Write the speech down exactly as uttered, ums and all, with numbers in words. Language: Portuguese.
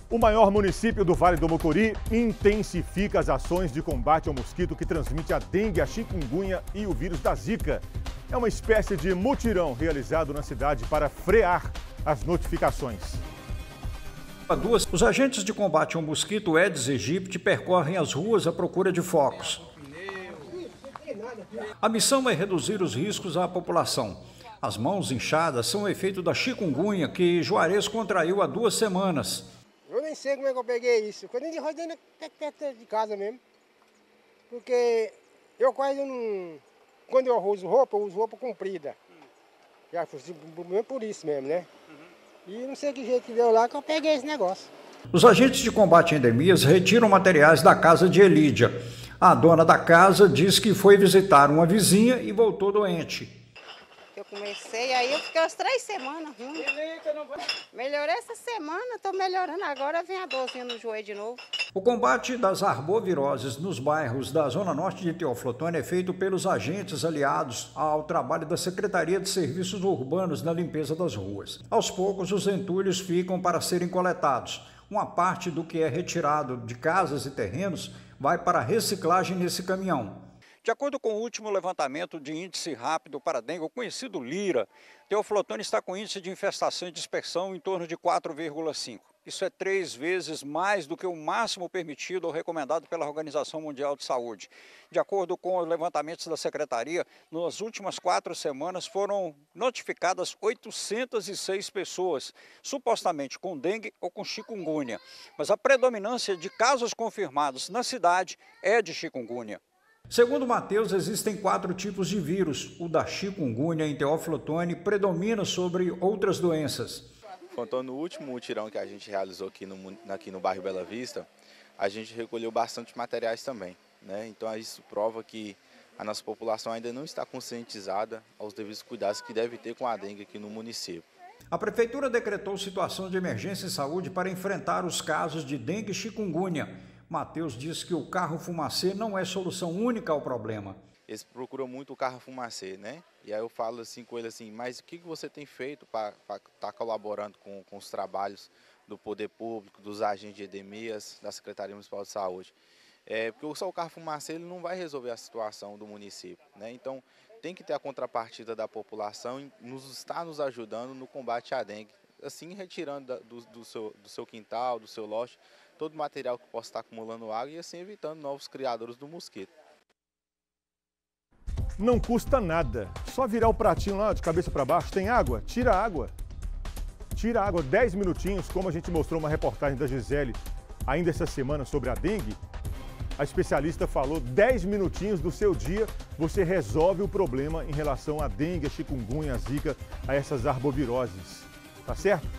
O maior município do Vale do Mucuri intensifica as ações de combate ao mosquito que transmite a dengue, a chikungunya e o vírus da Zika. É uma espécie de mutirão realizado na cidade para frear as notificações. Os agentes de combate ao mosquito Aedes aegypti percorrem as ruas à procura de focos. A missão é reduzir os riscos à população. As mãos inchadas são o efeito da chikungunya que Juarez contraiu há duas semanas. Eu nem sei como é que eu peguei isso. Quando eu rodei perto de casa mesmo. Porque eu quase não... Quando eu uso roupa, eu uso roupa comprida. Já por isso mesmo, né? E não sei que jeito que deu lá que eu peguei esse negócio. Os agentes de combate a endemias retiram materiais da casa de Elídia. A dona da casa diz que foi visitar uma vizinha e voltou doente. Eu comecei, aí eu fiquei umas três semanas ruim. Melhorei essa semana, estou melhorando agora, vem a dorzinha no joelho de novo. O combate das arboviroses nos bairros da Zona Norte de Teoflotone é feito pelos agentes aliados ao trabalho da Secretaria de Serviços Urbanos na limpeza das ruas. Aos poucos, os entulhos ficam para serem coletados. Uma parte do que é retirado de casas e terrenos vai para a reciclagem nesse caminhão. De acordo com o último levantamento de índice rápido para dengue, o conhecido Lira, Teoflotone está com índice de infestação e dispersão em torno de quatro vírgula cinco. Isso é três vezes mais do que o máximo permitido ou recomendado pela Organização Mundial de Saúde. De acordo com os levantamentos da Secretaria, nas últimas quatro semanas foram notificadas oitocentas e seis pessoas, supostamente com dengue ou com chikungunya. Mas a predominância de casos confirmados na cidade é de chikungunya. Segundo Matheus, existem quatro tipos de vírus. O da chikungunya em Teoflotone predomina sobre outras doenças. Contando o último mutirão que a gente realizou aqui no, aqui no bairro Bela Vista, a gente recolheu bastante materiais também, né? Então isso prova que a nossa população ainda não está conscientizada aos devidos cuidados que deve ter com a dengue aqui no município. A Prefeitura decretou situação de emergência em saúde para enfrentar os casos de dengue e chikungunya. Matheus disse que o carro fumacê não é solução única ao problema. Eles procuram muito o carro fumacê, né? E aí eu falo assim com ele assim, mas o que você tem feito para estar tá colaborando com, com os trabalhos do poder público, dos agentes de endemias, da Secretaria Municipal de Saúde? É, porque só o carro fumacê ele não vai resolver a situação do município, né? Então tem que ter a contrapartida da população e nos está nos ajudando no combate à dengue. Assim, retirando da, do, do, seu, do seu quintal, do seu lote, todo o material que possa estar acumulando água e assim evitando novos criadores do mosquito. Não custa nada, só virar o pratinho lá de cabeça para baixo, tem água, tira a água. Tira a água, dez minutinhos, como a gente mostrou uma reportagem da Gisele ainda essa semana sobre a dengue. A especialista falou, dez minutinhos do seu dia, você resolve o problema em relação à dengue, a chikungunya, a zika, a essas arboviroses. Tá certo?